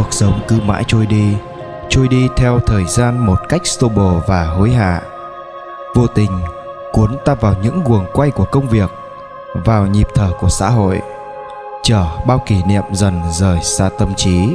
Cuộc sống cứ mãi trôi đi theo thời gian một cách xô bồ và hối hả, vô tình cuốn ta vào những guồng quay của công việc, vào nhịp thở của xã hội, chở bao kỷ niệm dần rời xa tâm trí.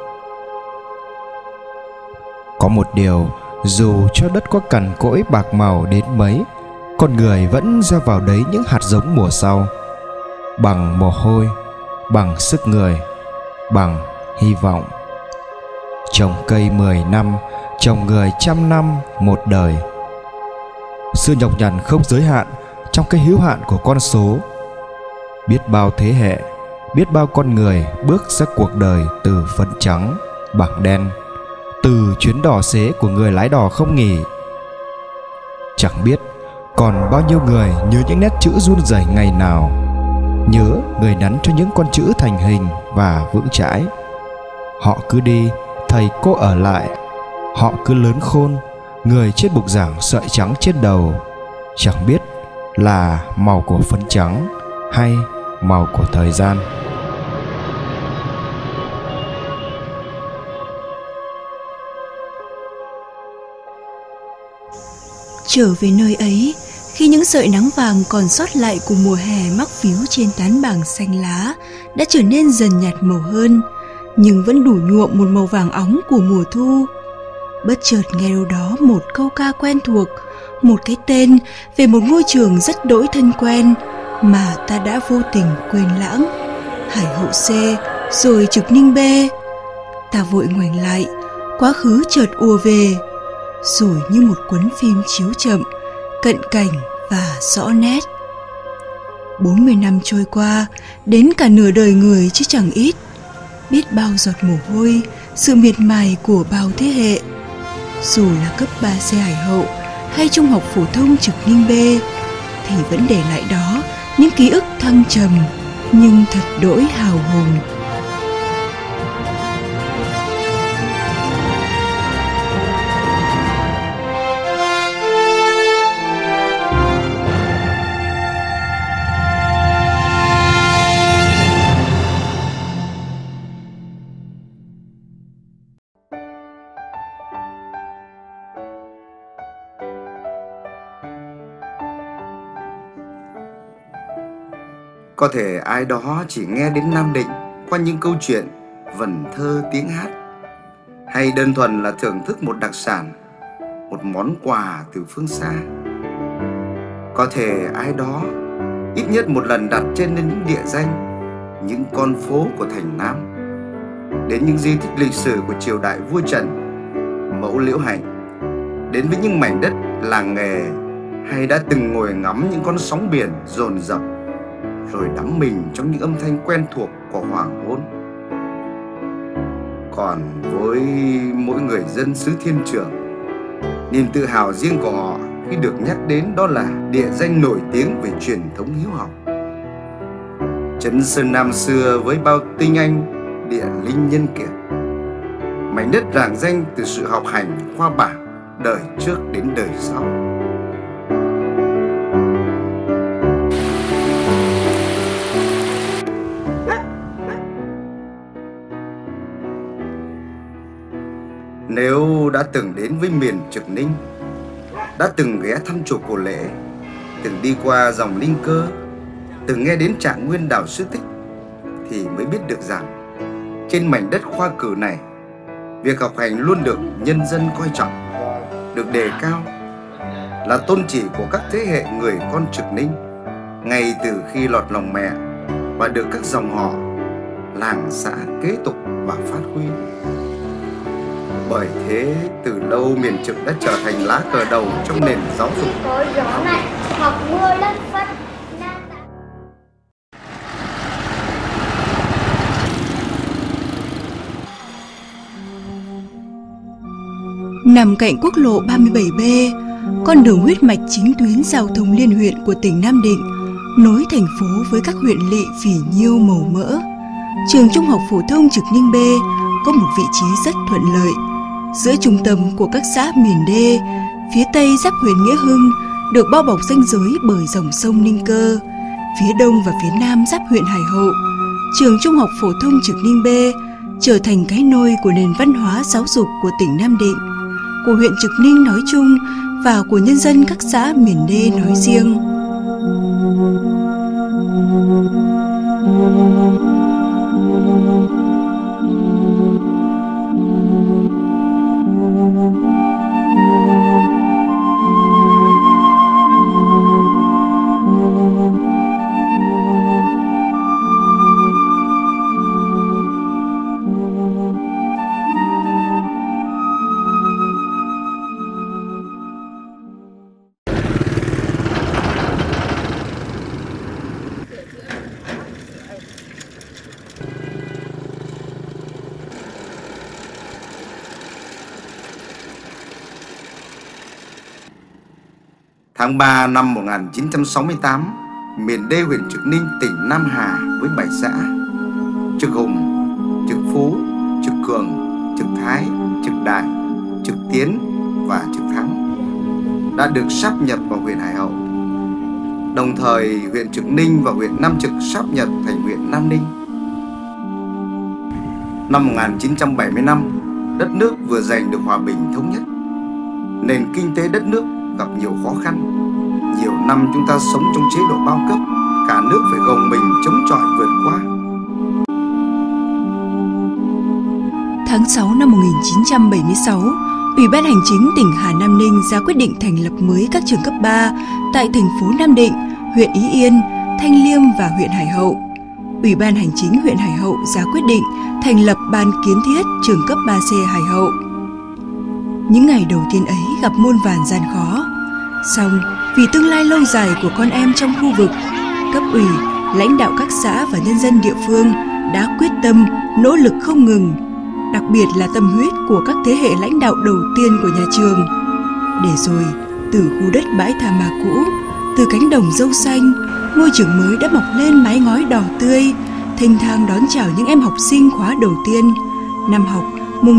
Có một điều, dù cho đất có cằn cỗi bạc màu đến mấy, con người vẫn gieo vào đấy những hạt giống mùa sau, bằng mồ hôi, bằng sức người, bằng hy vọng. Trồng cây 10 năm, trồng người 100 năm, một đời. Sự nhọc nhằn không giới hạn trong cái hữu hạn của con số. Biết bao thế hệ, biết bao con người bước ra cuộc đời từ phấn trắng, bảng đen, từ chuyến đò xế của người lái đò không nghỉ. Chẳng biết còn bao nhiêu người nhớ những nét chữ run rẩy ngày nào, nhớ người nắn cho những con chữ thành hình và vững chãi. Họ cứ đi, thầy cô ở lại. Họ cứ lớn khôn, người trên bục giảng sợi trắng trên đầu, chẳng biết là màu của phấn trắng hay màu của thời gian. Trở về nơi ấy, khi những sợi nắng vàng còn sót lại của mùa hè mắc víu trên tán bảng xanh lá đã trở nên dần nhạt màu hơn, nhưng vẫn đủ nhuộm một màu vàng óng của mùa thu. Bất chợt nghe đâu đó một câu ca quen thuộc, một cái tên về một ngôi trường rất đỗi thân quen mà ta đã vô tình quên lãng. Hải Hậu C, rồi Trực Ninh B. Ta vội ngoảnh lại, quá khứ chợt ùa về, rồi như một cuốn phim chiếu chậm, cận cảnh và rõ nét. 40 năm trôi qua, đến cả nửa đời người chứ chẳng ít. Biết bao giọt mồ hôi, sự miệt mài của bao thế hệ. Dù là cấp 3C Hải Hậu hay Trung học phổ thông Trực Ninh B, thì vẫn để lại đó những ký ức thăng trầm nhưng thật đỗi hào hùng. Có thể ai đó chỉ nghe đến Nam Định qua những câu chuyện, vần thơ, tiếng hát, hay đơn thuần là thưởng thức một đặc sản, một món quà từ phương xa. Có thể ai đó ít nhất một lần đặt chân lên những địa danh, những con phố của thành Nam, đến những di tích lịch sử của triều đại vua Trần, mẫu Liễu Hạnh, đến với những mảnh đất làng nghề, hay đã từng ngồi ngắm những con sóng biển dồn dập, rồi đắm mình trong những âm thanh quen thuộc của hoàng hôn. Còn với mỗi người dân xứ Thiên Trường, niềm tự hào riêng của họ khi được nhắc đến đó là địa danh nổi tiếng về truyền thống hiếu học. Trấn Sơn Nam xưa với bao tinh anh, địa linh nhân kiệt, mảnh đất rạng danh từ sự học hành khoa bảng đời trước đến đời sau. Nếu đã từng đến với miền Trực Ninh, đã từng ghé thăm chùa Cổ Lễ, từng đi qua dòng Linh Cơ, từng nghe đến Trạng Nguyên Đảo Sư Tích, thì mới biết được rằng trên mảnh đất khoa cử này, việc học hành luôn được nhân dân coi trọng, được đề cao, là tôn chỉ của các thế hệ người con Trực Ninh ngay từ khi lọt lòng mẹ, và được các dòng họ, làng xã kế tục và phát huy. Bởi thế từ lâu miền Trực đã trở thành lá cờ đầu trong nền giáo dục. Có gió này, học mưa đất phất. Nằm cạnh quốc lộ 37B, con đường huyết mạch chính tuyến giao thông liên huyện của tỉnh Nam Định, nối thành phố với các huyện lỵ phỉ nhiêu màu mỡ. Trường Trung học phổ thông Trực Ninh B có một vị trí rất thuận lợi giữa trung tâm của các xã miền đê, phía tây giáp huyện Nghĩa Hưng được bao bọc ranh giới bởi dòng sông Ninh Cơ, phía đông và phía nam giáp huyện Hải Hậu. Trường Trung học phổ thông Trực Ninh B trở thành cái nôi của nền văn hóa giáo dục của tỉnh Nam Định, của huyện Trực Ninh nói chung và của nhân dân các xã miền đê nói riêng. Tháng 3 năm 1968, miền đê huyện Trực Ninh, tỉnh Nam Hà với 7 xã Trực Hùng, Trực Phú, Trực Cường, Trực Thái, Trực Đại, Trực Tiến và Trực Thắng đã được sáp nhập vào huyện Hải Hậu. Đồng thời, huyện Trực Ninh và huyện Nam Trực sáp nhập thành huyện Nam Ninh. Năm 1975, đất nước vừa giành được hòa bình thống nhất. Nền kinh tế đất nước gặp nhiều khó khăn. Nhiều năm chúng ta sống trong chế độ bao cấp, cả nước phải gồng mình chống chọi vượt qua. Tháng 6 năm 1976, Ủy ban Hành chính tỉnh Hà Nam Ninh ra quyết định thành lập mới các trường cấp 3 tại thành phố Nam Định, huyện Ý Yên, Thanh Liêm và huyện Hải Hậu. Ủy ban Hành chính huyện Hải Hậu ra quyết định thành lập ban kiến thiết trường cấp 3C Hải Hậu. Những ngày đầu tiên ấy gặp muôn vàn gian khó. Song vì tương lai lâu dài của con em trong khu vực, cấp ủy, lãnh đạo các xã và nhân dân địa phương đã quyết tâm, nỗ lực không ngừng, đặc biệt là tâm huyết của các thế hệ lãnh đạo đầu tiên của nhà trường. Để rồi, từ khu đất bãi tha ma cũ, từ cánh đồng dâu xanh, ngôi trường mới đã mọc lên mái ngói đỏ tươi, thênh thang đón chào những em học sinh khóa đầu tiên, năm học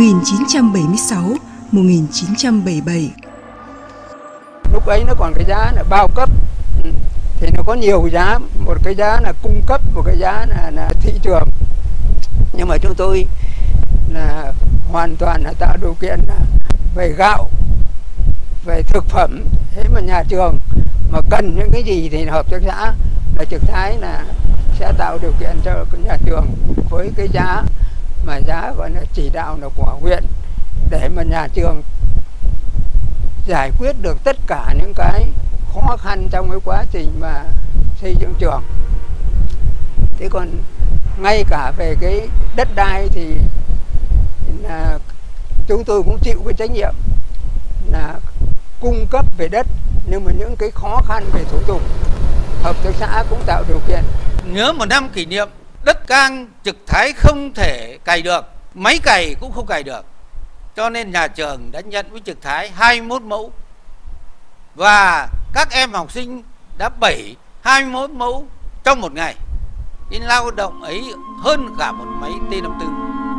1976-1977. Lúc ấy nó còn cái giá là bao cấp, thì nó có nhiều giá, một cái giá là cung cấp, một cái giá là thị trường. Nhưng mà chúng tôi là hoàn toàn là tạo điều kiện về gạo, về thực phẩm. Thế mà nhà trường mà cần những cái gì thì hợp tác xã là Trực Thái là sẽ tạo điều kiện cho nhà trường với cái giá mà giá gọi là chỉ đạo là của huyện, để mà nhà trường giải quyết được tất cả những cái khó khăn trong cái quá trình mà xây dựng trường. Thế còn ngay cả về cái đất đai thì là chúng tôi cũng chịu cái trách nhiệm là cung cấp về đất, nhưng mà những cái khó khăn về thủ tục hợp tác xã cũng tạo điều kiện. Nhớ một năm kỷ niệm, đất cang Trực Thái không thể cày được, máy cày cũng không cày được, cho nên nhà trường đã nhận với Trực Thái 21 mẫu và các em học sinh đã 21 mẫu trong một ngày. Cái lao động ấy hơn cả một máy T54.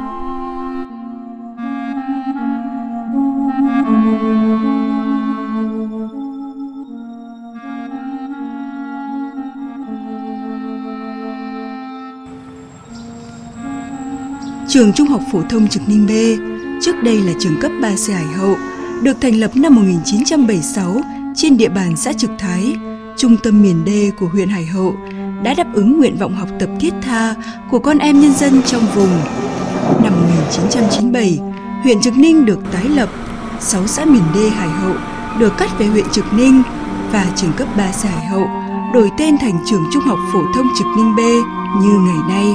Trường Trung học phổ thông Trực Ninh B, trước đây là trường cấp 3C Hải Hậu, được thành lập năm 1976 trên địa bàn xã Trực Thái, trung tâm miền đê của huyện Hải Hậu, đã đáp ứng nguyện vọng học tập thiết tha của con em nhân dân trong vùng. Năm 1997, huyện Trực Ninh được tái lập, 6 xã miền đê Hải Hậu được cắt về huyện Trực Ninh và trường cấp 3C Hải Hậu đổi tên thành trường Trung học phổ thông Trực Ninh B như ngày nay.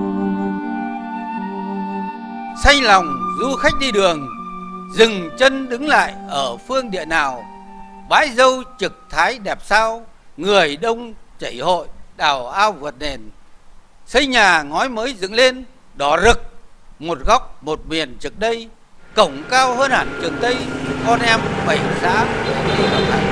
Say lòng du khách đi đường, dừng chân đứng lại ở phương địa nào. Bãi dâu Trực Thái đẹp sao, người đông chảy hội, đào ao vượt nền. Xây nhà ngói mới dựng lên, đỏ rực, một góc một miền Trực đây. Cổng cao hơn hẳn trường Tây, con em 7 xã đi học hành.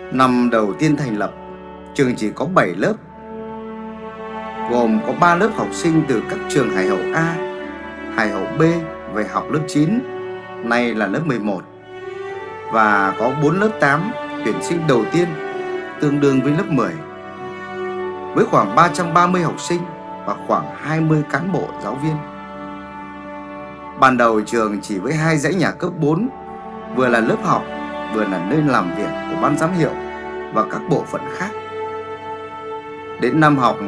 Năm đầu tiên thành lập, trường chỉ có 7 lớp, gồm có 3 lớp học sinh từ các trường Hải Hậu A, Hải Hậu B về học lớp 9, nay là lớp 11, và có 4 lớp 8 tuyển sinh đầu tiên, tương đương với lớp 10, với khoảng 330 học sinh và khoảng 20 cán bộ giáo viên. Ban đầu trường chỉ với 2 dãy nhà cấp 4, vừa là lớp học, vừa là nơi làm việc của ban giám hiệu và các bộ phận khác. Đến năm học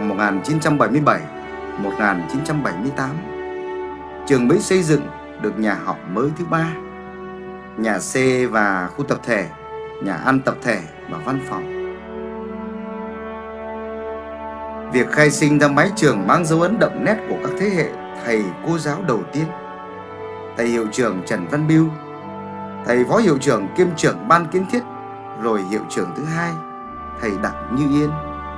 1977-1978, trường mới xây dựng được nhà học mới thứ 3, nhà C và khu tập thể, nhà ăn tập thể và văn phòng. Việc khai sinh ra mái trường mang dấu ấn đậm nét của các thế hệ thầy cô giáo đầu tiên. Thầy hiệu trưởng Trần Văn Biêu, thầy phó hiệu trưởng kiêm trưởng ban kiến thiết, rồi hiệu trưởng thứ 2 thầy Đặng Như Yên.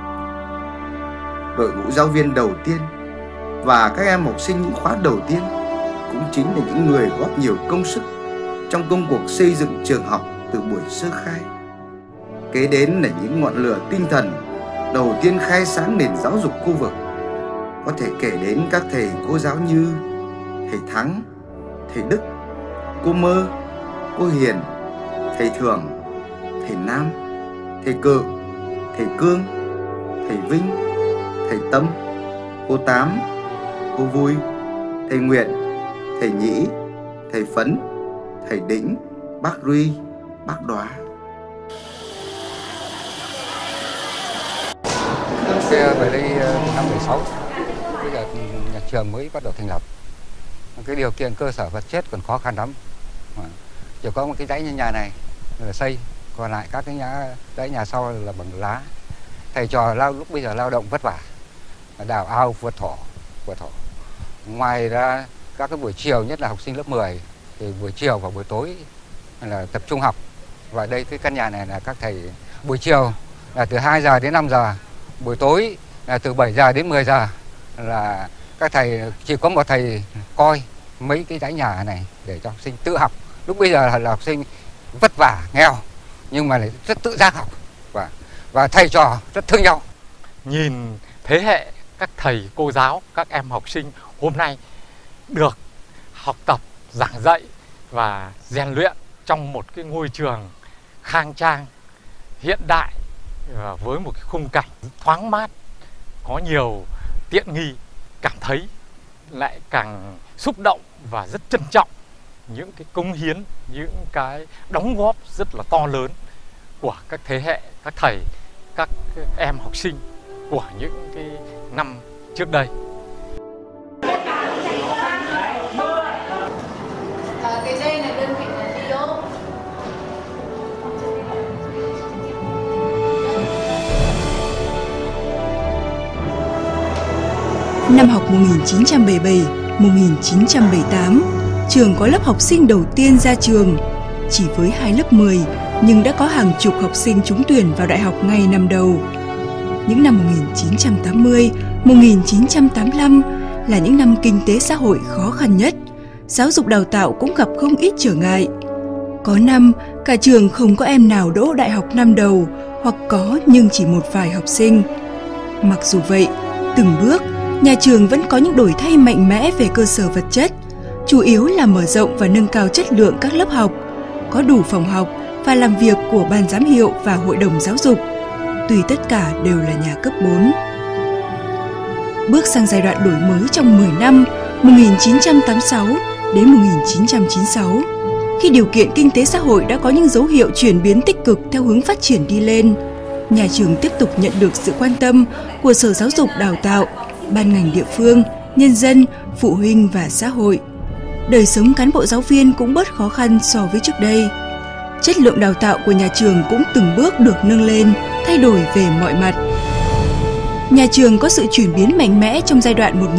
Đội ngũ giáo viên đầu tiên và các em học sinh những khóa đầu tiên cũng chính là những người góp nhiều công sức trong công cuộc xây dựng trường học từ buổi sơ khai. Kế đến là những ngọn lửa tinh thần đầu tiên khai sáng nền giáo dục khu vực. Có thể kể đến các thầy cô giáo như thầy Thắng, thầy Đức, cô Mơ, cô Hiền, thầy Thường, thầy Nam, thầy Cự, thầy Cương, thầy Vinh, thầy Tâm, cô Tám, cô Vui, thầy Nguyện, thầy Nhĩ, thầy Phấn, thầy Đĩnh, bác Ruy, bác Đoá. Về đây năm 16, bây giờ nhà trường mới bắt đầu thành lập. Cái điều kiện cơ sở vật chất còn khó khăn lắm. Chỉ có một cái dãy nhà này là xây, còn lại các cái dãy nhà sau là bằng lá. Thầy trò lúc bây giờ lao động vất vả, đào ao vượt thổ. Ngoài ra các cái buổi chiều, nhất là học sinh lớp 10, thì buổi chiều và buổi tối là tập trung học. Và đây cái căn nhà này là các thầy buổi chiều là từ 2 giờ đến 5 giờ, buổi tối là từ 7 giờ đến 10 giờ là các thầy chỉ có một thầy coi mấy cái dãy nhà này để cho học sinh tự học. Lúc bây giờ là học sinh vất vả, nghèo nhưng mà lại rất tự giác học và thầy trò rất thương nhau. Nhìn thế hệ các thầy cô giáo, các em học sinh hôm nay được học tập, giảng dạy và rèn luyện trong một cái ngôi trường khang trang, hiện đại, với một cái khung cảnh thoáng mát, có nhiều tiện nghi, cảm thấy lại càng xúc động và rất trân trọng những cái cống hiến, những cái đóng góp rất là to lớn của các thế hệ, các thầy, các em học sinh của những cái năm trước đây. Cái đây là đơn vị là Dio. Năm học 1977-1978, trường có lớp học sinh đầu tiên ra trường. Chỉ với 2 lớp 10, nhưng đã có hàng chục học sinh trúng tuyển vào đại học ngay năm đầu. Những năm 1980, 1985 là những năm kinh tế xã hội khó khăn nhất. Giáo dục đào tạo cũng gặp không ít trở ngại. Có năm, cả trường không có em nào đỗ đại học năm đầu, hoặc có nhưng chỉ một vài học sinh. Mặc dù vậy, từng bước, nhà trường vẫn có những đổi thay mạnh mẽ về cơ sở vật chất, chủ yếu là mở rộng và nâng cao chất lượng các lớp học, có đủ phòng học và làm việc của ban giám hiệu và hội đồng giáo dục. Tuy tất cả đều là nhà cấp 4. Bước sang giai đoạn đổi mới trong 10 năm 1986 đến 1996, khi điều kiện kinh tế xã hội đã có những dấu hiệu chuyển biến tích cực theo hướng phát triển đi lên, nhà trường tiếp tục nhận được sự quan tâm của Sở Giáo dục Đào tạo, ban ngành địa phương, nhân dân, phụ huynh và xã hội. Đời sống cán bộ giáo viên cũng bớt khó khăn so với trước đây. Chất lượng đào tạo của nhà trường cũng từng bước được nâng lên, thay đổi về mọi mặt. Nhà trường có sự chuyển biến mạnh mẽ trong giai đoạn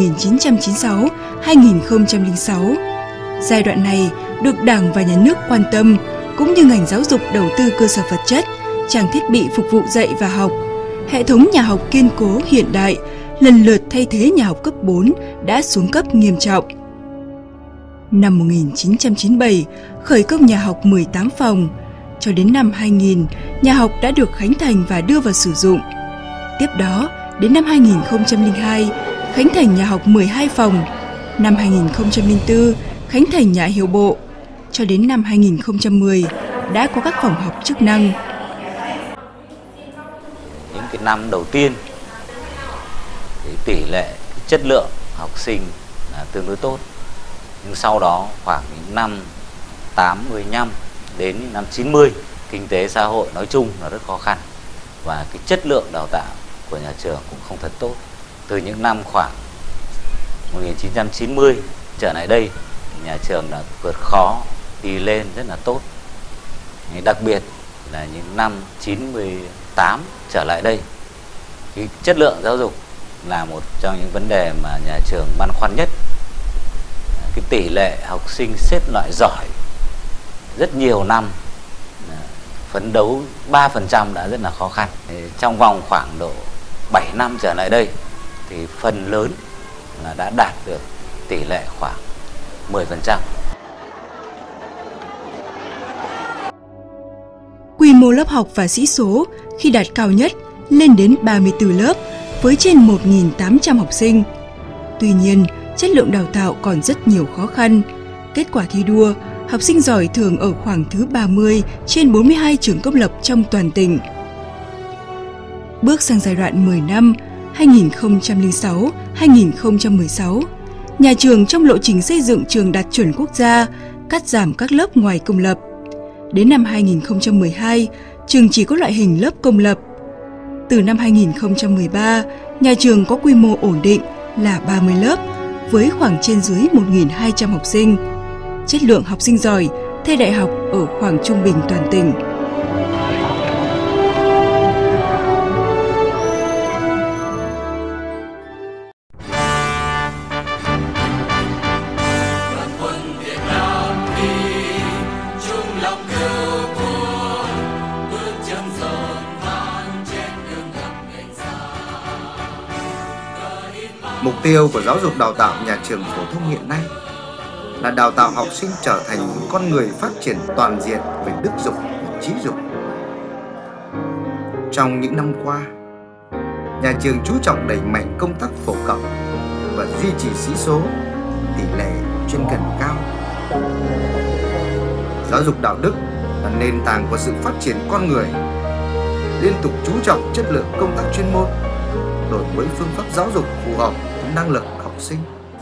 1996-2006. Giai đoạn này được Đảng và Nhà nước quan tâm, cũng như ngành giáo dục đầu tư cơ sở vật chất, trang thiết bị phục vụ dạy và học. Hệ thống nhà học kiên cố hiện đại, lần lượt thay thế nhà học cấp 4 đã xuống cấp nghiêm trọng. Năm 1997, khởi công nhà học 18 phòng. Cho đến năm 2000, nhà học đã được khánh thành và đưa vào sử dụng. Tiếp đó, đến năm 2002, khánh thành nhà học 12 phòng. Năm 2004, khánh thành nhà hiệu bộ. Cho đến năm 2010, đã có các phòng học chức năng. Những cái năm đầu tiên, thì tỷ lệ chất lượng học sinh là tương đối tốt. Nhưng sau đó khoảng những năm 85 đến năm 90, kinh tế xã hội nói chung là rất khó khăn. Và cái chất lượng đào tạo của nhà trường cũng không thật tốt. Từ những năm khoảng 1990 trở lại đây, nhà trường đã vượt khó đi lên rất là tốt. Đặc biệt là những năm 98 trở lại đây, cái chất lượng giáo dục là một trong những vấn đề mà nhà trường băn khoăn nhất. Cái tỷ lệ học sinh xếp loại giỏi rất nhiều năm, phấn đấu 3% đã rất là khó khăn. Trong vòng khoảng độ 7 năm trở lại đây thì phần lớn là đã đạt được tỷ lệ khoảng 10%. Quy mô lớp học và sĩ số khi đạt cao nhất lên đến 34 lớp với trên 1.800 học sinh. Tuy nhiên, chất lượng đào tạo còn rất nhiều khó khăn. Kết quả thi đua, học sinh giỏi thường ở khoảng thứ 30 trên 42 trường công lập trong toàn tỉnh. Bước sang giai đoạn 10 năm 2006-2016, nhà trường trong lộ trình xây dựng trường đạt chuẩn quốc gia, cắt giảm các lớp ngoài công lập. Đến năm 2012, trường chỉ có loại hình lớp công lập. Từ năm 2013, nhà trường có quy mô ổn định là 30 lớp với khoảng trên dưới 1.200 học sinh. Chất lượng học sinh giỏi, thi đại học ở khoảng trung bình toàn tỉnh. Mục tiêu của giáo dục đào tạo nhà trường phổ thông hiện nay là đào tạo học sinh trở thành những con người phát triển toàn diện về đức dục và trí dục. Trong những năm qua, nhà trường chú trọng đẩy mạnh công tác phổ cập và duy trì sĩ số, tỷ lệ chuyên cần cao. Giáo dục đạo đức là nền tảng của sự phát triển con người, liên tục chú trọng chất lượng công tác chuyên môn, đổi mới phương pháp giáo dục phù hợp với năng lực học sinh.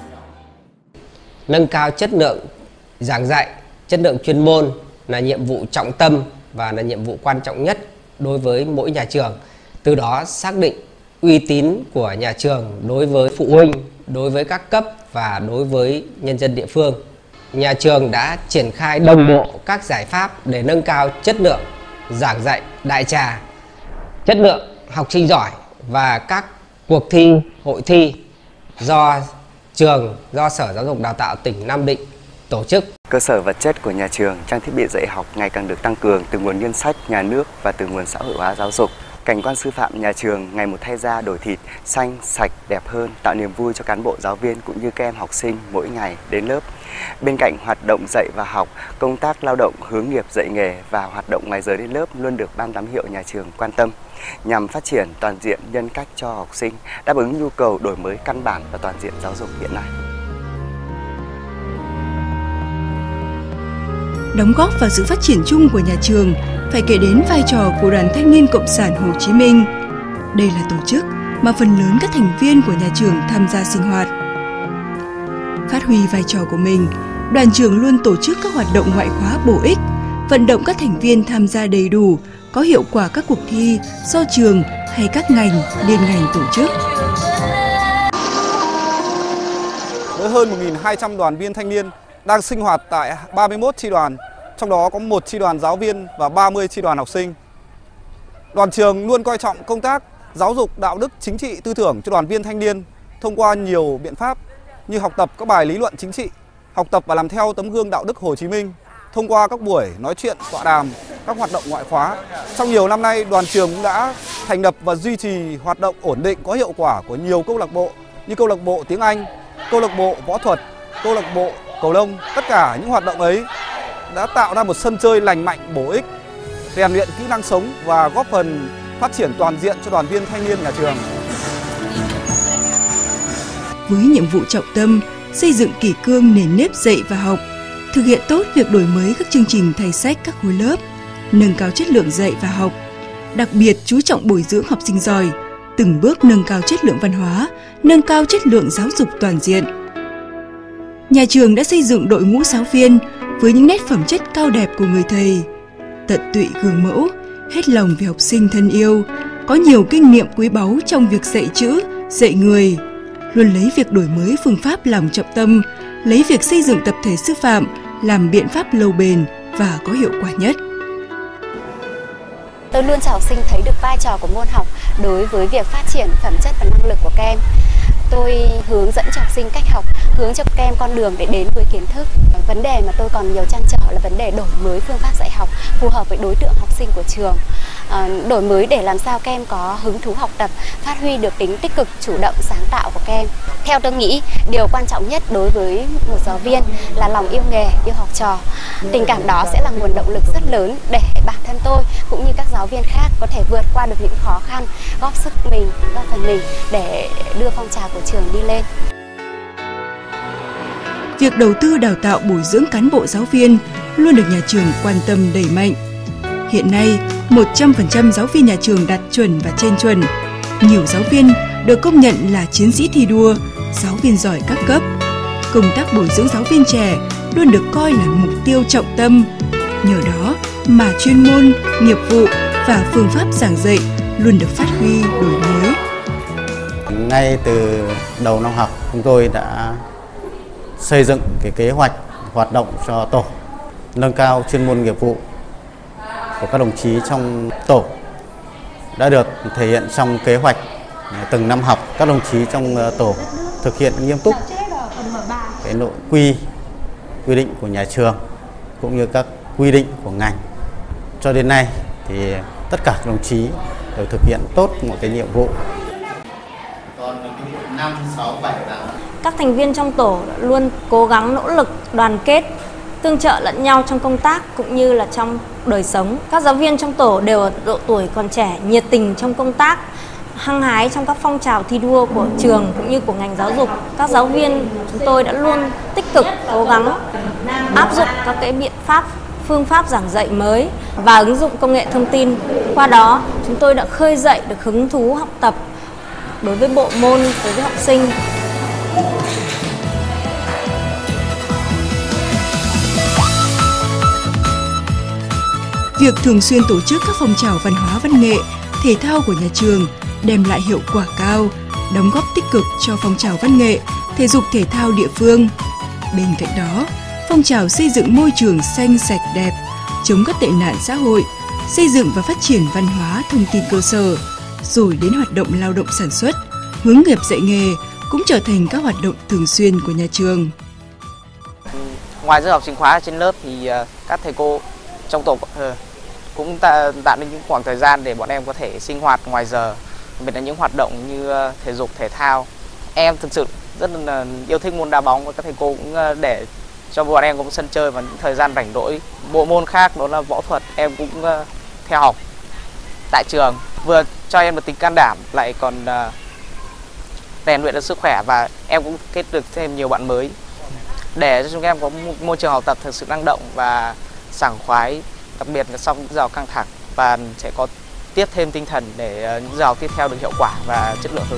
Nâng cao chất lượng giảng dạy, chất lượng chuyên môn là nhiệm vụ trọng tâm và là nhiệm vụ quan trọng nhất đối với mỗi nhà trường. Từ đó xác định uy tín của nhà trường đối với phụ huynh, đối với các cấp và đối với nhân dân địa phương. Nhà trường đã triển khai đồng bộ các giải pháp để nâng cao chất lượng giảng dạy đại trà, chất lượng học sinh giỏi và các cuộc thi, hội thi do trường, do Sở Giáo dục Đào tạo tỉnh Nam Định tổ chức. Cơ sở vật chất của nhà trường, trang thiết bị dạy học ngày càng được tăng cường từ nguồn ngân sách nhà nước và từ nguồn xã hội hóa giáo dục. Cảnh quan sư phạm nhà trường ngày một thay ra đổi thịt, xanh, sạch, đẹp hơn, tạo niềm vui cho cán bộ giáo viên cũng như các em học sinh mỗi ngày đến lớp. Bên cạnh hoạt động dạy và học, công tác lao động hướng nghiệp dạy nghề và hoạt động ngoài giờ đến lớp luôn được ban giám hiệu nhà trường quan tâm nhằm phát triển toàn diện nhân cách cho học sinh, đáp ứng nhu cầu đổi mới căn bản và toàn diện giáo dục hiện nay. Đóng góp vào sự phát triển chung của nhà trường, phải kể đến vai trò của Đoàn Thanh niên Cộng sản Hồ Chí Minh. Đây là tổ chức mà phần lớn các thành viên của nhà trường tham gia sinh hoạt. Phát huy vai trò của mình, đoàn trường luôn tổ chức các hoạt động ngoại khóa bổ ích, vận động các thành viên tham gia đầy đủ, có hiệu quả các cuộc thi do trường hay các ngành, liên ngành tổ chức. Với hơn 1.200 đoàn viên thanh niên đang sinh hoạt tại 31 chi đoàn, trong đó có 1 chi đoàn giáo viên và 30 chi đoàn học sinh. Đoàn trường luôn coi trọng công tác giáo dục đạo đức chính trị tư tưởng cho đoàn viên thanh niên thông qua nhiều biện pháp như học tập các bài lý luận chính trị, học tập và làm theo tấm gương đạo đức Hồ Chí Minh, thông qua các buổi nói chuyện, tọa đàm, các hoạt động ngoại khóa. Trong nhiều năm nay, đoàn trường cũng đã thành lập và duy trì hoạt động ổn định có hiệu quả của nhiều câu lạc bộ như câu lạc bộ tiếng Anh, câu lạc bộ võ thuật, câu lạc bộ cầu lông. Tất cả những hoạt động ấy đã tạo ra một sân chơi lành mạnh, bổ ích rèn luyện kỹ năng sống và góp phần phát triển toàn diện cho đoàn viên thanh niên nhà trường. Với nhiệm vụ trọng tâm xây dựng kỷ cương nền nếp dạy và học, thực hiện tốt việc đổi mới các chương trình thay sách các khối lớp, nâng cao chất lượng dạy và học, đặc biệt chú trọng bồi dưỡng học sinh giỏi, từng bước nâng cao chất lượng văn hóa, nâng cao chất lượng giáo dục toàn diện. Nhà trường đã xây dựng đội ngũ giáo viên với những nét phẩm chất cao đẹp của người thầy, tận tụy gương mẫu, hết lòng vì học sinh thân yêu, có nhiều kinh nghiệm quý báu trong việc dạy chữ, dạy người, luôn lấy việc đổi mới phương pháp làm trọng tâm, lấy việc xây dựng tập thể sư phạm làm biện pháp lâu bền và có hiệu quả nhất. Tôi luôn cho học sinh thấy được vai trò của môn học đối với việc phát triển phẩm chất và năng lực của các em. Tôi hướng dẫn cho học sinh cách học, hướng cho các em con đường để đến với kiến thức. Vấn đề mà tôi còn nhiều trăn trở là vấn đề đổi mới phương pháp dạy học phù hợp với đối tượng học sinh của trường. Đổi mới để làm sao các em có hứng thú học tập, phát huy được tính tích cực, chủ động, sáng tạo của các em. Theo tôi nghĩ, điều quan trọng nhất đối với một giáo viên là lòng yêu nghề, yêu học trò. Tình cảm đó sẽ là nguồn động lực rất lớn để bản thân tôi cũng như các giáo viên khác có thể vượt qua được những khó khăn, góp sức mình, góp phần mình để đưa phong trào của trường đi lên. Việc đầu tư đào tạo bồi dưỡng cán bộ giáo viên luôn được nhà trường quan tâm đẩy mạnh. Hiện nay, 100% giáo viên nhà trường đạt chuẩn và trên chuẩn. Nhiều giáo viên được công nhận là chiến sĩ thi đua, giáo viên giỏi các cấp. Công tác bồi dưỡng giáo viên trẻ luôn được coi là mục tiêu trọng tâm. Nhờ đó mà chuyên môn, nghiệp vụ và phương pháp giảng dạy luôn được phát huy, đổi mới. Ngay từ đầu năm học, chúng tôi đã xây dựng cái kế hoạch hoạt động cho tổ, nâng cao chuyên môn nghiệp vụ của các đồng chí trong tổ đã được thể hiện trong kế hoạch từng năm học. Các đồng chí trong tổ thực hiện nghiêm túc cái nội quy định của nhà trường cũng như các quy định của ngành. Cho đến nay thì tất cả các đồng chí đều thực hiện tốt một cái nhiệm vụ. Các thành viên trong tổ luôn cố gắng nỗ lực đoàn kết, tương trợ lẫn nhau trong công tác cũng như là trong đời sống. Các giáo viên trong tổ đều ở độ tuổi còn trẻ, nhiệt tình trong công tác, hăng hái trong các phong trào thi đua của trường cũng như của ngành giáo dục. Các giáo viên chúng tôi đã luôn tích cực cố gắng áp dụng các cái biện pháp, phương pháp giảng dạy mới và ứng dụng công nghệ thông tin. Qua đó, chúng tôi đã khơi dậy được hứng thú học tập đối với bộ môn, đối với học sinh. Việc thường xuyên tổ chức các phong trào văn hóa văn nghệ, thể thao của nhà trường đem lại hiệu quả cao, đóng góp tích cực cho phong trào văn nghệ, thể dục thể thao địa phương. Bên cạnh đó, phong trào xây dựng môi trường xanh sạch đẹp, chống các tệ nạn xã hội, xây dựng và phát triển văn hóa thông tin cơ sở, rồi đến hoạt động lao động sản xuất, hướng nghiệp dạy nghề cũng trở thành các hoạt động thường xuyên của nhà trường. Ngoài giờ học sinh khóa trên lớp thì các thầy cô trong tổ cũng tạo nên những khoảng thời gian để bọn em có thể sinh hoạt ngoài giờ, đặc biệt là những hoạt động như thể dục thể thao. Em thực sự rất là yêu thích môn đá bóng và các thầy cô cũng để cho bọn em có một sân chơi và những thời gian rảnh rỗi. Bộ môn khác đó là võ thuật em cũng theo học tại trường, vừa cho em được tính can đảm lại còn rèn luyện được sức khỏe và em cũng kết được thêm nhiều bạn mới để cho chúng em có một môi trường học tập thực sự năng động và sảng khoái, đặc biệt là sau những giờ căng thẳng, và sẽ có tiếp thêm tinh thần để những giờ tiếp theo được hiệu quả và chất lượng hơn.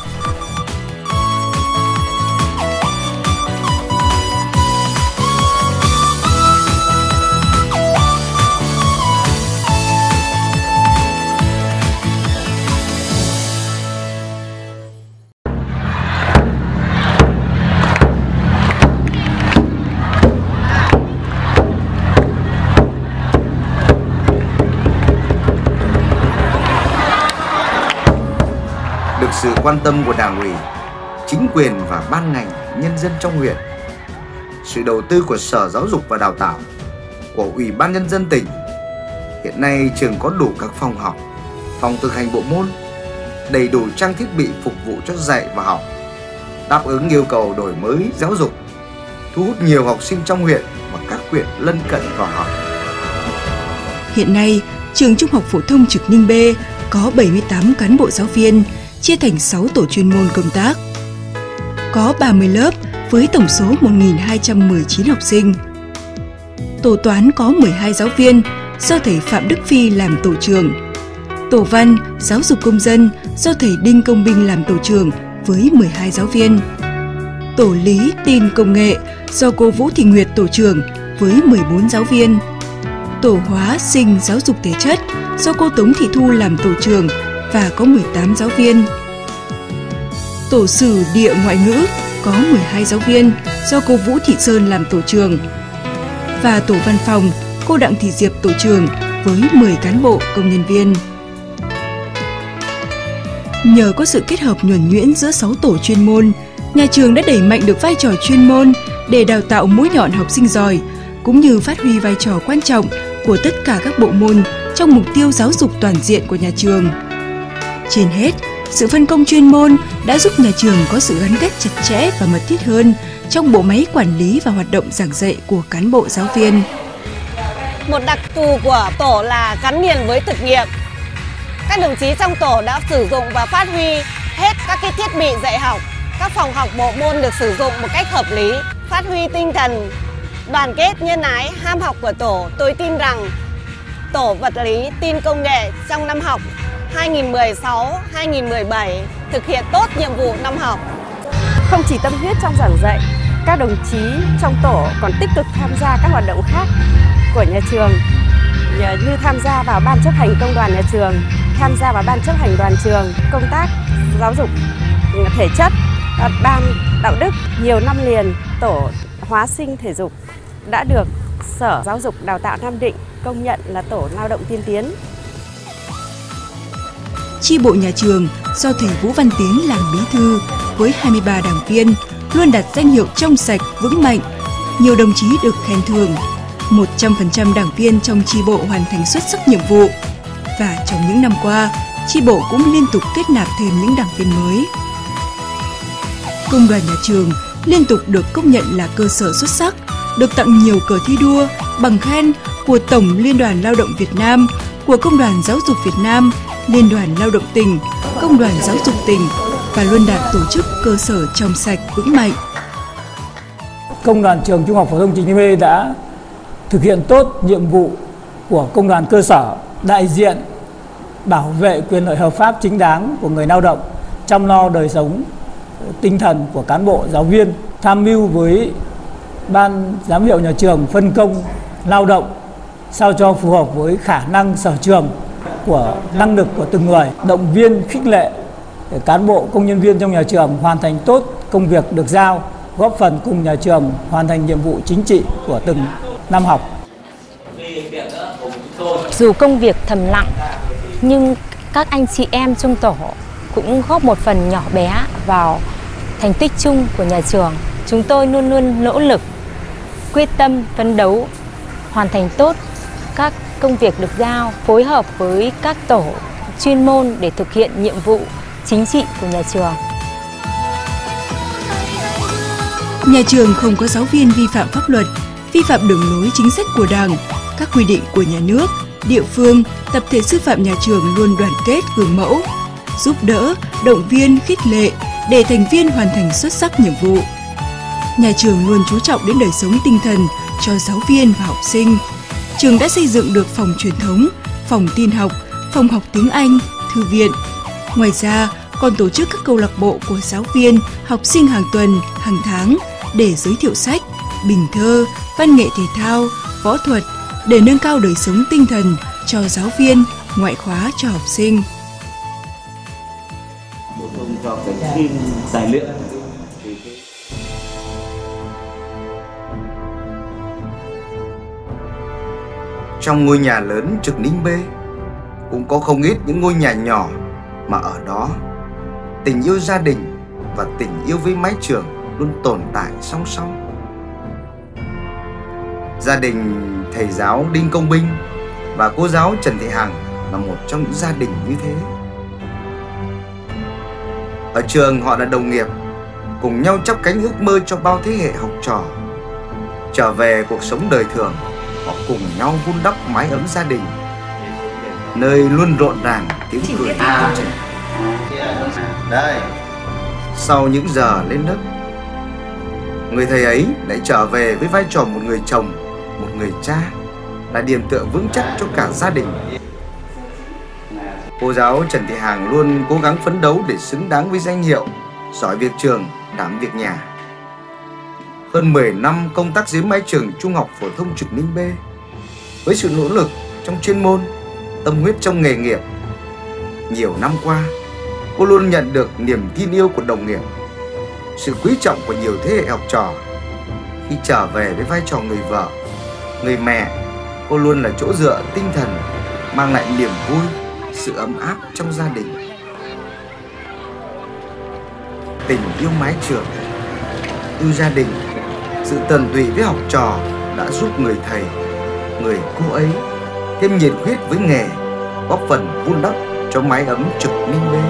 Sự quan tâm của Đảng ủy, chính quyền và ban ngành, nhân dân trong huyện, sự đầu tư của Sở Giáo dục và Đào tạo, của Ủy ban Nhân dân tỉnh. Hiện nay trường có đủ các phòng học, phòng thực hành bộ môn, đầy đủ trang thiết bị phục vụ cho dạy và học, đáp ứng yêu cầu đổi mới giáo dục, thu hút nhiều học sinh trong huyện và các huyện lân cận vào học. Hiện nay, trường Trung học phổ thông Trực Ninh B có 78 cán bộ giáo viên, chia thành 6 tổ chuyên môn công tác. Có 30 lớp với tổng số 1.219 học sinh. Tổ toán có 12 giáo viên do thầy Phạm Đức Phi làm tổ trưởng. Tổ văn, giáo dục công dân do thầy Đinh Công Binh làm tổ trưởng với 12 giáo viên. Tổ lý, tin, công nghệ do cô Vũ Thị Nguyệt tổ trưởng với 14 giáo viên. Tổ hóa, sinh, giáo dục thể chất do cô Tống Thị Thu làm tổ trưởng và có 18 giáo viên. Tổ sử, địa, ngoại ngữ có 12 giáo viên do cô Vũ Thị Sơn làm tổ trưởng. Và tổ văn phòng, cô Đặng Thị Diệp tổ trưởng với 10 cán bộ công nhân viên. Nhờ có sự kết hợp nhuần nhuyễn giữa 6 tổ chuyên môn, nhà trường đã đẩy mạnh được vai trò chuyên môn để đào tạo mũi nhọn học sinh giỏi, cũng như phát huy vai trò quan trọng của tất cả các bộ môn trong mục tiêu giáo dục toàn diện của nhà trường. Trên hết, sự phân công chuyên môn đã giúp nhà trường có sự gắn kết chặt chẽ và mật thiết hơn trong bộ máy quản lý và hoạt động giảng dạy của cán bộ giáo viên. Một đặc thù của tổ là gắn liền với thực nghiệm. Các đồng chí trong tổ đã sử dụng và phát huy hết các thiết bị dạy học. Các phòng học bộ môn được sử dụng một cách hợp lý, phát huy tinh thần đoàn kết, nhân ái, ham học của tổ. Tôi tin rằng tổ vật lý, tin, công nghệ trong năm học 2016-2017 thực hiện tốt nhiệm vụ năm học. Không chỉ tâm huyết trong giảng dạy, các đồng chí trong tổ còn tích cực tham gia các hoạt động khác của nhà trường, như tham gia vào ban chấp hành công đoàn nhà trường, tham gia vào ban chấp hành đoàn trường, công tác giáo dục thể chất, ban đạo đức. Nhiều năm liền, tổ hóa sinh thể dục đã được Sở Giáo dục Đào tạo Nam Định công nhận là tổ lao động tiên tiến. Chi bộ nhà trường do thầy Vũ Văn Tiến làm bí thư với 23 đảng viên luôn đạt danh hiệu trong sạch, vững mạnh. Nhiều đồng chí được khen thưởng. 100% đảng viên trong chi bộ hoàn thành xuất sắc nhiệm vụ. Và trong những năm qua, chi bộ cũng liên tục kết nạp thêm những đảng viên mới. Công đoàn nhà trường liên tục được công nhận là cơ sở xuất sắc, được tặng nhiều cờ thi đua, bằng khen của Tổng Liên đoàn Lao động Việt Nam, của Công đoàn Giáo dục Việt Nam, Liên đoàn Lao động tỉnh, Công đoàn Giáo dục tỉnh và luôn đạt tổ chức cơ sở trong sạch, vững mạnh. Công đoàn trường Trung học phổ thông Trực Ninh B đã thực hiện tốt nhiệm vụ của công đoàn cơ sở, đại diện bảo vệ quyền lợi hợp pháp chính đáng của người lao động, chăm lo đời sống tinh thần của cán bộ giáo viên, tham mưu với ban giám hiệu nhà trường phân công lao động sao cho phù hợp với khả năng sở trường của năng lực của từng người, động viên khích lệ để cán bộ công nhân viên trong nhà trường hoàn thành tốt công việc được giao, góp phần cùng nhà trường hoàn thành nhiệm vụ chính trị của từng năm học. Dù công việc thầm lặng, nhưng các anh chị em trong tổ cũng góp một phần nhỏ bé vào thành tích chung của nhà trường. Chúng tôi luôn luôn nỗ lực, quyết tâm, phấn đấu, hoàn thành tốt các công việc được giao, phối hợp với các tổ chuyên môn để thực hiện nhiệm vụ chính trị của nhà trường. Nhà trường không có giáo viên vi phạm pháp luật, vi phạm đường lối chính sách của Đảng, các quy định của nhà nước, địa phương. Tập thể sư phạm nhà trường luôn đoàn kết, gương mẫu, giúp đỡ, động viên, khích lệ để thành viên hoàn thành xuất sắc nhiệm vụ. Nhà trường luôn chú trọng đến đời sống tinh thần cho giáo viên và học sinh. Trường đã xây dựng được phòng truyền thống, phòng tin học, phòng học tiếng Anh, thư viện. Ngoài ra, còn tổ chức các câu lạc bộ của giáo viên, học sinh hàng tuần, hàng tháng để giới thiệu sách, bình thơ, văn nghệ thể thao, võ thuật để nâng cao đời sống tinh thần cho giáo viên, ngoại khóa cho học sinh. Bổ sung cho cái phim tài liệu. Trong ngôi nhà lớn Trực Ninh B cũng có không ít những ngôi nhà nhỏ mà ở đó tình yêu gia đình và tình yêu với mái trường luôn tồn tại song song. Gia đình thầy giáo Đinh Công Binh và cô giáo Trần Thị Hằng là một trong những gia đình như thế. Ở trường họ là đồng nghiệp, cùng nhau chắp cánh ước mơ cho bao thế hệ học trò. Trở về cuộc sống đời thường, họ cùng nhau vun đắp mái ấm gia đình. nơi luôn rộn ràng tiếng cười của trẻ. Đây. Sau những giờ lên lớp, người thầy ấy lại trở về với vai trò một người chồng, một người cha, là điểm tựa vững chắc cho cả gia đình. Cô giáo Trần Thị Hằng luôn cố gắng phấn đấu để xứng đáng với danh hiệu giỏi việc trường, đảm việc nhà. Hơn 10 năm công tác dưới mái trường Trung học phổ thông Trực Ninh B, với sự nỗ lực trong chuyên môn, tâm huyết trong nghề nghiệp, nhiều năm qua, cô luôn nhận được niềm tin yêu của đồng nghiệp, sự quý trọng của nhiều thế hệ học trò. Khi trở về với vai trò người vợ, người mẹ, cô luôn là chỗ dựa tinh thần, mang lại niềm vui, sự ấm áp trong gia đình. Tình yêu mái trường, yêu gia đình, sự tận tụy với học trò đã giúp người thầy, người cô ấy thêm nhiệt huyết với nghề, góp phần vun đắp cho mái ấm Trực Ninh B.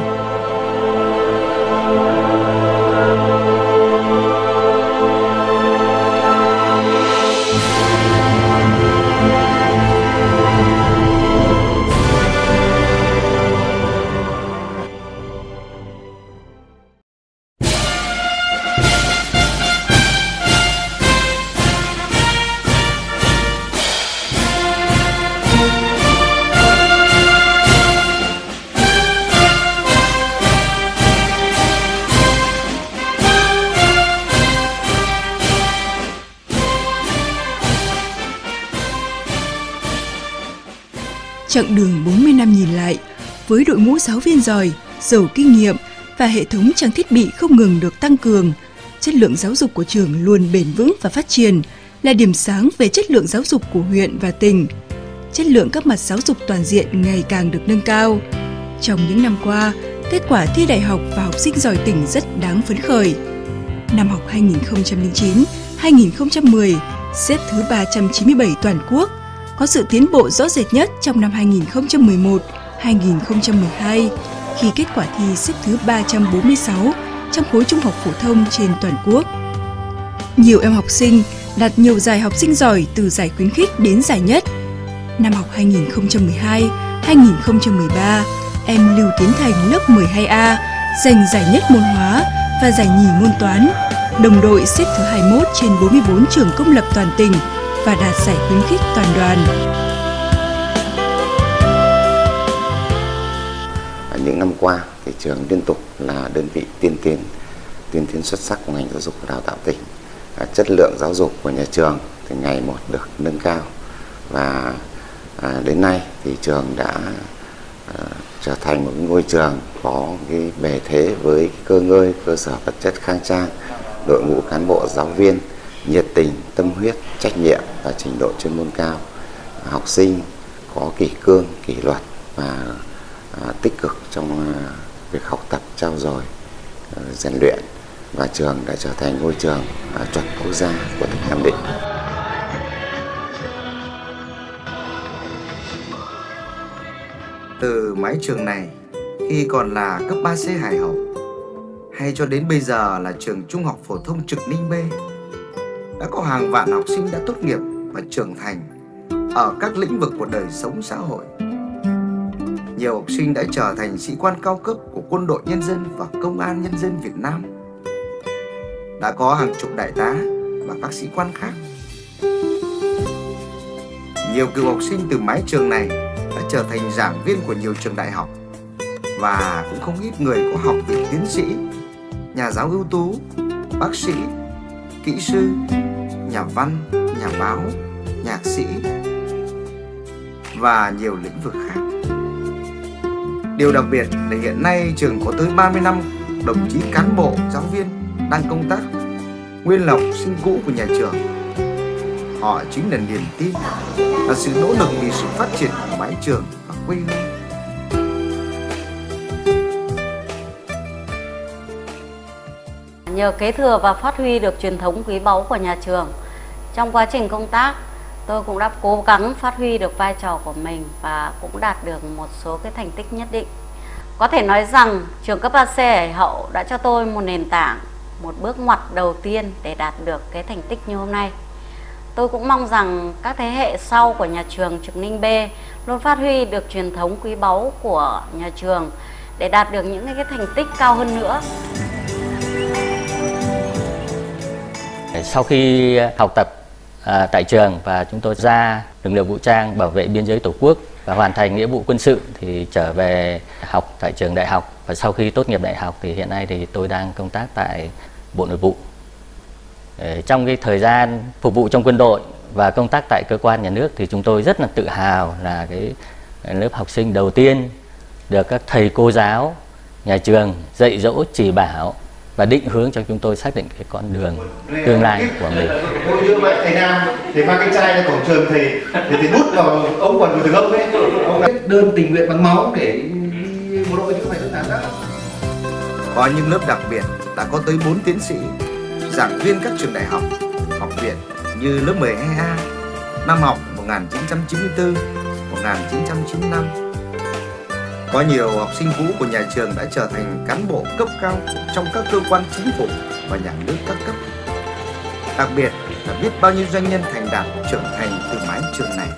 Chặng đường 40 năm nhìn lại, với đội ngũ giáo viên giỏi, giàu kinh nghiệm và hệ thống trang thiết bị không ngừng được tăng cường, chất lượng giáo dục của trường luôn bền vững và phát triển, là điểm sáng về chất lượng giáo dục của huyện và tỉnh. Chất lượng các mặt giáo dục toàn diện ngày càng được nâng cao. Trong những năm qua, kết quả thi đại học và học sinh giỏi tỉnh rất đáng phấn khởi. Năm học 2009-2010 xếp thứ 397 toàn quốc, có sự tiến bộ rõ rệt nhất trong năm 2011-2012 khi kết quả thi xếp thứ 346 trong khối trung học phổ thông trên toàn quốc. Nhiều em học sinh đạt nhiều giải học sinh giỏi từ giải khuyến khích đến giải nhất. Năm học 2012-2013, em Lưu Tiến Thành lớp 12A giành giải nhất môn hóa và giải nhì môn toán. Đồng đội xếp thứ 21 trên 44 trường công lập toàn tỉnh và đạt giải khuyến khích toàn đoàn. Những năm qua, thì trường liên tục là đơn vị tiên tiến xuất sắc của ngành giáo dục và đào tạo tỉnh. Chất lượng giáo dục của nhà trường thì ngày một được nâng cao, và đến nay thì trường đã trở thành một ngôi trường có cái bề thế với cơ ngơi, cơ sở vật chất khang trang, đội ngũ cán bộ giáo viên nhiệt tình, tâm huyết, trách nhiệm và trình độ chuyên môn cao, học sinh có kỷ cương, kỷ luật và tích cực trong việc học tập, trau dồi, rèn luyện, và trường đã trở thành ngôi trường chuẩn quốc gia của tỉnh Nam Định. Từ mái trường này, khi còn là cấp 3C Hải Hậu, hay cho đến bây giờ là trường Trung học phổ thông Trực Ninh B, đã có hàng vạn học sinh đã tốt nghiệp và trưởng thành ở các lĩnh vực của đời sống xã hội. Nhiều học sinh đã trở thành sĩ quan cao cấp của Quân đội Nhân dân và Công an Nhân dân Việt Nam. Đã có hàng chục đại tá và các sĩ quan khác. Nhiều cựu học sinh từ mái trường này đã trở thành giảng viên của nhiều trường đại học, và cũng không ít người có học vị tiến sĩ, nhà giáo ưu tú, bác sĩ, kỹ sư, nhà văn, nhà báo, nhạc sĩ và nhiều lĩnh vực khác. Điều đặc biệt là hiện nay trường có tới 30 năm đồng chí cán bộ, giáo viên đang công tác, nguyên là học sinh cũ của nhà trường. Họ chính là niềm tin, là sự nỗ lực vì sự phát triển của mái trường và quê hương. Nhờ kế thừa và phát huy được truyền thống quý báu của nhà trường, trong quá trình công tác, tôi cũng đã cố gắng phát huy được vai trò của mình và cũng đạt được một số cái thành tích nhất định. Có thể nói rằng trường cấp 3C Hải Hậu đã cho tôi một nền tảng, một bước ngoặt đầu tiên để đạt được cái thành tích như hôm nay. Tôi cũng mong rằng các thế hệ sau của nhà trường Trực Ninh B luôn phát huy được truyền thống quý báu của nhà trường để đạt được những cái thành tích cao hơn nữa. Sau khi học tập tại trường và chúng tôi ra lực lượng vũ trang bảo vệ biên giới Tổ quốc và hoàn thành nghĩa vụ quân sự thì trở về học tại trường đại học, và sau khi tốt nghiệp đại học thì hiện nay thì tôi đang công tác tại Bộ Nội vụ. Trong cái thời gian phục vụ trong quân đội và công tác tại cơ quan nhà nước thì chúng tôi rất là tự hào là cái lớp học sinh đầu tiên được các thầy cô giáo nhà trường dạy dỗ chỉ bảo và định hướng cho chúng tôi xác định cái con đường tương lai của mình. Tôi như vậy thầy Nam thì mang cái chai ra cổng trường thầy đút vào ống quần của thằng ông ấy, ông ấy đơn tình nguyện bằng máu để bộ đội chứ phải rất là đó. Có những lớp đặc biệt đã có tới 4 tiến sĩ, giảng viên các trường đại học, học viện như lớp 12A năm học 1994-1995. Có nhiều học sinh cũ của nhà trường đã trở thành cán bộ cấp cao trong các cơ quan chính phủ và nhà nước các cấp. Đặc biệt là biết bao nhiêu doanh nhân thành đạt trưởng thành từ mái trường này.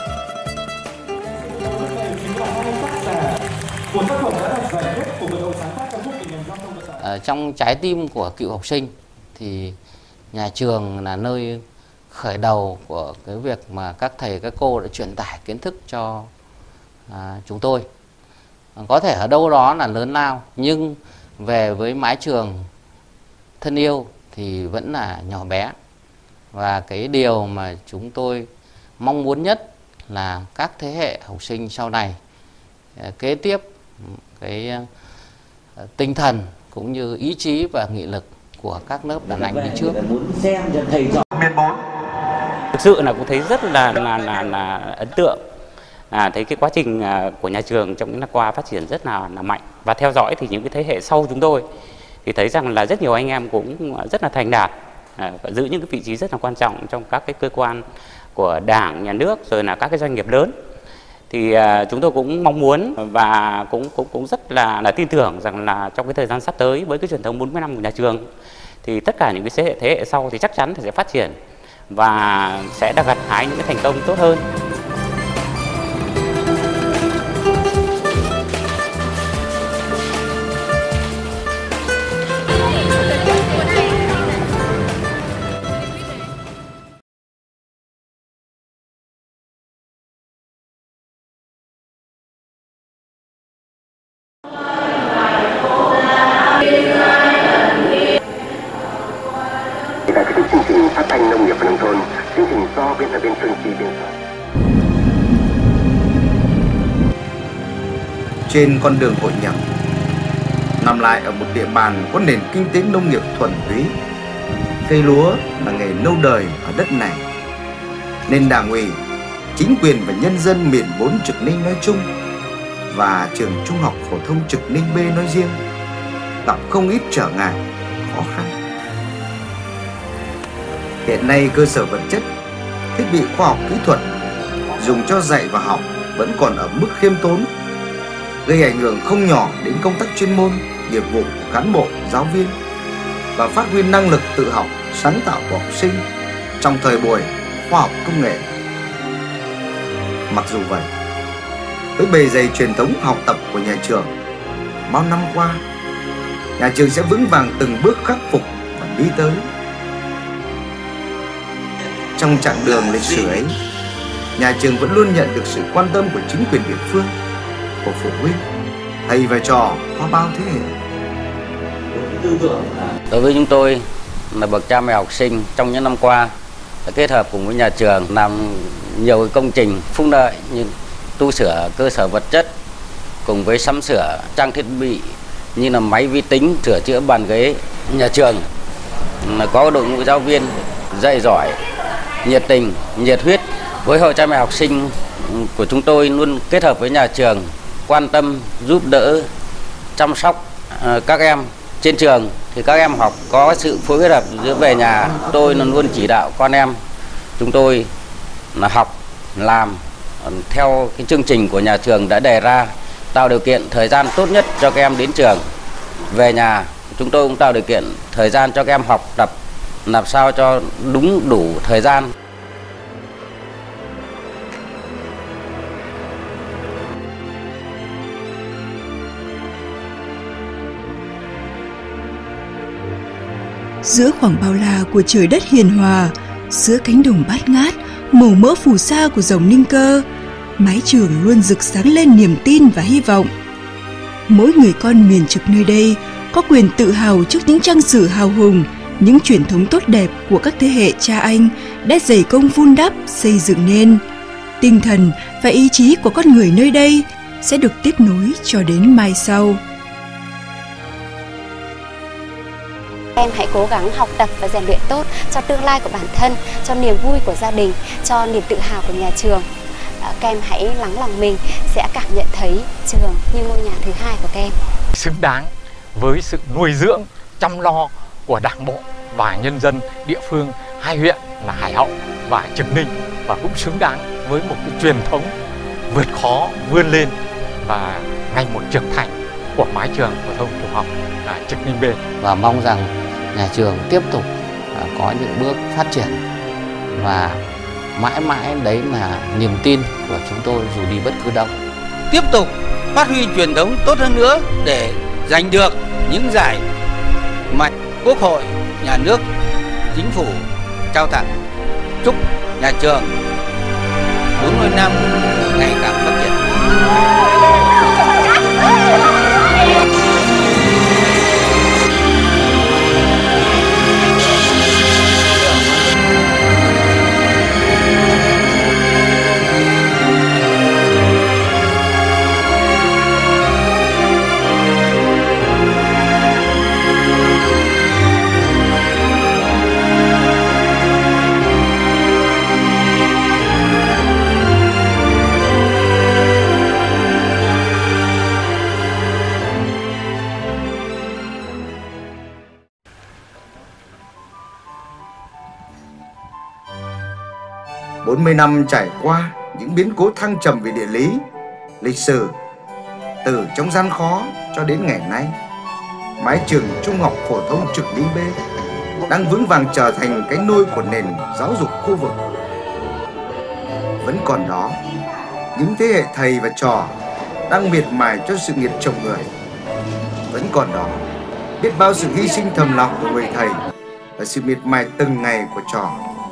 Trong trái tim của cựu học sinh thì nhà trường là nơi khởi đầu của cái việc mà các thầy các cô đã truyền tải kiến thức cho chúng tôi. Có thể ở đâu đó là lớn lao, nhưng về với mái trường thân yêu thì vẫn là nhỏ bé. Và cái điều mà chúng tôi mong muốn nhất là các thế hệ học sinh sau này kế tiếp cái tinh thần cũng như ý chí và nghị lực của các lớp đàn anh đi trước. Thực sự là cũng thấy rất là ấn tượng. Thấy cái quá trình của nhà trường trong những năm qua phát triển rất là mạnh, và theo dõi thì những cái thế hệ sau chúng tôi thì thấy rằng là rất nhiều anh em cũng rất là thành đạt, giữ những cái vị trí rất là quan trọng trong các cái cơ quan của Đảng, Nhà nước, rồi là các cái doanh nghiệp lớn. Thì chúng tôi cũng mong muốn và cũng rất là tin tưởng rằng là trong cái thời gian sắp tới với cái truyền thống 40 năm của nhà trường thì tất cả những cái thế hệ sau thì chắc chắn thì sẽ phát triển và sẽ đã gặt hái những cái thành công tốt hơn. Chương trình phát thanh nông nghiệp và nông thôn, chương trình do biên tập viên Xuân Chi biên soạn. Trên con đường hội nhập, nằm lại ở một địa bàn có nền kinh tế nông nghiệp thuần túy, cây lúa là nghề lâu đời ở đất này, nên Đảng ủy, chính quyền và nhân dân miền 4 Trực Ninh nói chung và trường Trung học phổ thông Trực Ninh B nói riêng gặp không ít trở ngại, khó khăn. Hiện nay cơ sở vật chất, thiết bị khoa học kỹ thuật dùng cho dạy và học vẫn còn ở mức khiêm tốn, gây ảnh hưởng không nhỏ đến công tác chuyên môn, nghiệp vụ của cán bộ, giáo viên và phát huy năng lực tự học, sáng tạo của học sinh trong thời buổi khoa học công nghệ. Mặc dù vậy, với bề dày truyền thống học tập của nhà trường, bao năm qua, nhà trường sẽ vững vàng từng bước khắc phục và đi tới. Trong chặng đường lịch sử ấy, nhà trường vẫn luôn nhận được sự quan tâm của chính quyền địa phương, của phụ huynh, thầy và trò qua bao thế hệ. Đối với chúng tôi là bậc cha mẹ học sinh, trong những năm qua đã kết hợp cùng với nhà trường làm nhiều công trình phúc lợi như tu sửa cơ sở vật chất cùng với sắm sửa trang thiết bị như là máy vi tính, sửa chữa bàn ghế. Nhà trường có đội ngũ giáo viên dạy giỏi, nhiệt tình, nhiệt huyết. Với hội cha mẹ học sinh của chúng tôi luôn kết hợp với nhà trường, quan tâm, giúp đỡ, chăm sóc các em. Trên trường thì các em học có sự phối hợp giữa về nhà. Tôi luôn chỉ đạo con em chúng tôi là học, làm theo cái chương trình của nhà trường đã đề ra, tạo điều kiện thời gian tốt nhất cho các em đến trường. Về nhà chúng tôi cũng tạo điều kiện thời gian cho các em học tập làm sao cho đúng đủ thời gian. Giữa khoảng bao la của trời đất hiền hòa, giữa cánh đồng bát ngát, màu mỡ phù sa của dòng Ninh Cơ, mái trường luôn rực sáng lên niềm tin và hy vọng. Mỗi người con miền trực nơi đây có quyền tự hào trước những trang sử hào hùng, những truyền thống tốt đẹp của các thế hệ cha anh đã dày công vun đắp, xây dựng nên. Tinh thần và ý chí của con người nơi đây sẽ được tiếp nối cho đến mai sau. Em hãy cố gắng học tập và rèn luyện tốt cho tương lai của bản thân, cho niềm vui của gia đình, cho niềm tự hào của nhà trường. Các em hãy lắng lòng mình, sẽ cảm nhận thấy trường như ngôi nhà thứ hai của các em. Xứng đáng với sự nuôi dưỡng, chăm lo của Đảng bộ và nhân dân địa phương hai huyện là Hải Hậu và Trực Ninh, và cũng xứng đáng với một cái truyền thống vượt khó vươn lên và ngày một trưởng thành của mái trường phổ thông trung học Trực Ninh B. Và mong rằng nhà trường tiếp tục có những bước phát triển, và mãi mãi đấy là niềm tin của chúng tôi dù đi bất cứ đâu. Tiếp tục phát huy truyền thống tốt hơn nữa để giành được những giải mà Quốc hội, nhà nước, chính phủ trao tặng. Chúc nhà trường 40 năm ngày càng phát triển. Mươi năm trải qua những biến cố thăng trầm về địa lý, lịch sử, từ trong gian khó cho đến ngày nay, mái trường Trung học phổ thông Trực Ninh B đang vững vàng trở thành cái nôi của nền giáo dục khu vực. Vẫn còn đó những thế hệ thầy và trò đang miệt mài cho sự nghiệp trồng người. Vẫn còn đó biết bao sự hy sinh thầm lặng của người thầy và sự miệt mài từng ngày của trò.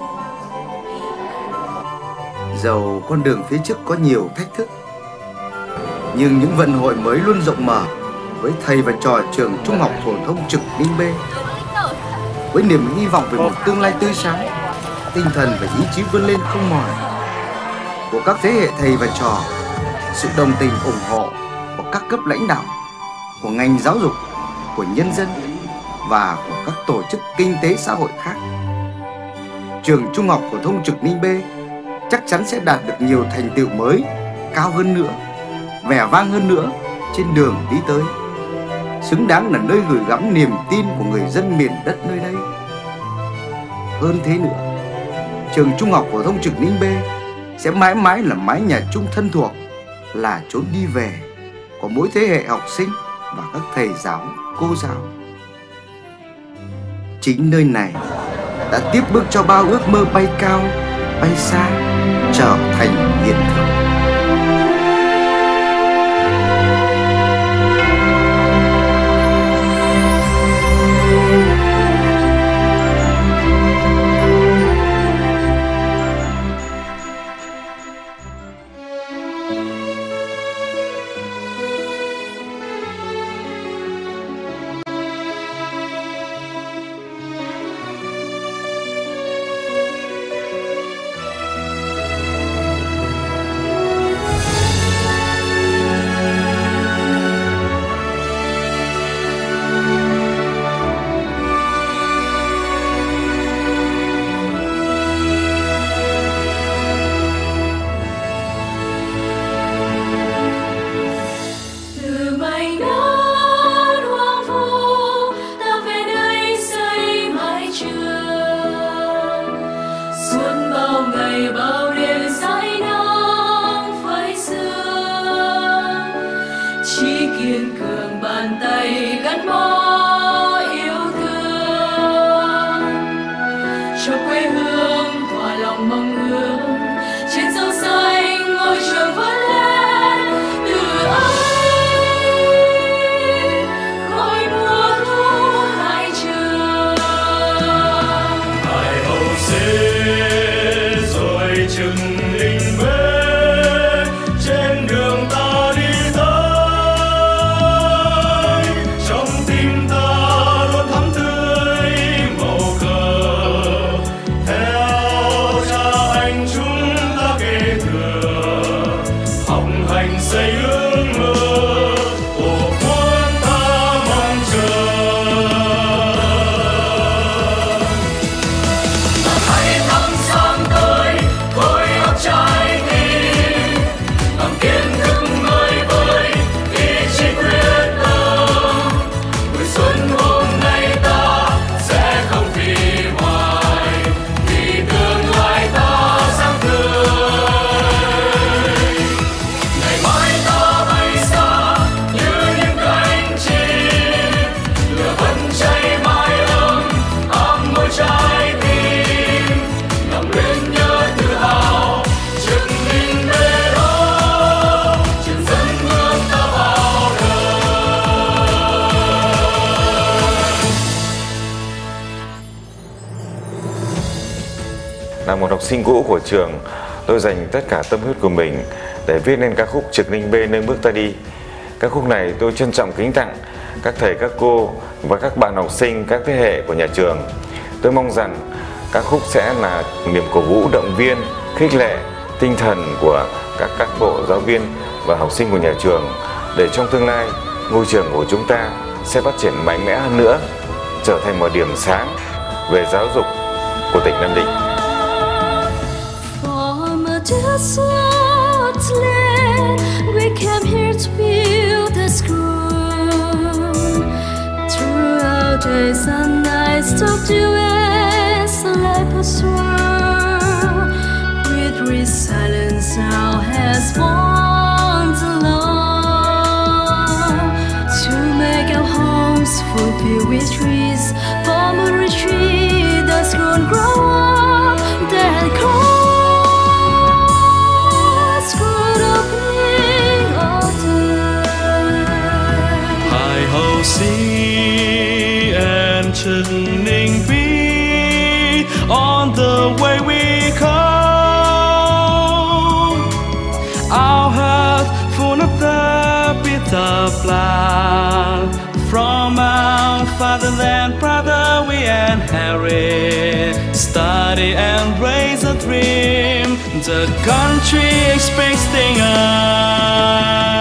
Dầu con đường phía trước có nhiều thách thức, nhưng những vận hội mới luôn rộng mở với thầy và trò trường Trung học phổ thông Trực Ninh B. Với niềm hy vọng về một tương lai tươi sáng, tinh thần và ý chí vươn lên không mỏi của các thế hệ thầy và trò, sự đồng tình ủng hộ của các cấp lãnh đạo, của ngành giáo dục, của nhân dân và của các tổ chức kinh tế xã hội khác, trường Trung học phổ thông Trực Ninh B chắc chắn sẽ đạt được nhiều thành tựu mới, cao hơn nữa, vẻ vang hơn nữa trên đường đi tới, xứng đáng là nơi gửi gắm niềm tin của người dân miền đất nơi đây. Hơn thế nữa, trường Trung học phổ thông Trực Ninh B sẽ mãi mãi là mái nhà chung thân thuộc, là chốn đi về của mỗi thế hệ học sinh và các thầy giáo, cô giáo. Chính nơi này đã tiếp bước cho bao ước mơ bay cao, bay xa trở thành hiện thực. xây ước mơ tổ quốc ta mong chờ. Và hãy thắp sáng tới khối óc trái tim, bằng kiến thức ngời vơi ý chí quyết tâm. Mùa xuân hôm nay ta sẽ không phí hoài, vì tương lai ta sáng tươi. Ngày mai ta bay xa như những cánh chim, lửa vẫn cháy mãi ấm môi trái tim, ngậm nguyện nhớ tự hào chứng minh về đó truyền dẫn bước ta vào đời. Là một học sinh cũ của trường, tôi dành tất cả tâm huyết của mình để viết nên ca khúc Trực Ninh B Nơi Bước Ta Đi. Ca khúc này tôi trân trọng kính tặng các thầy, các cô và các bạn học sinh các thế hệ của nhà trường. Tôi mong rằng ca khúc sẽ là niềm cổ vũ, động viên, khích lệ tinh thần của các cán bộ, giáo viên và học sinh của nhà trường, để trong tương lai ngôi trường của chúng ta sẽ phát triển mạnh mẽ hơn nữa, trở thành một điểm sáng về giáo dục của tỉnh Nam Định. From a desolate land, we came here to build a school. Throughout days and nights, talked you as a life was swirl. With resilience, now has bonds alone to make our homes fulfill with trees. From a retreat that's grown up, that Trực Ninh B, on the way we come. Our heart full of the bitter blood from our fatherland, brother we inherit. Study and raise a dream, the country expecting us.